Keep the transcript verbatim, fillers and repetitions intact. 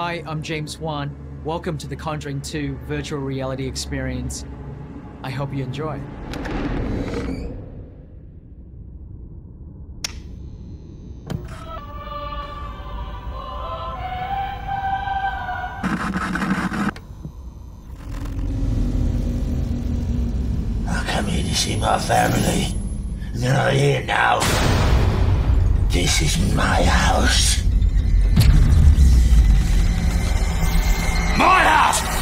Hi, I'm James Wan. Welcome to the Conjuring two virtual reality experience. I hope you enjoy. I come here to see my family. They're not here now. This is my house. My house!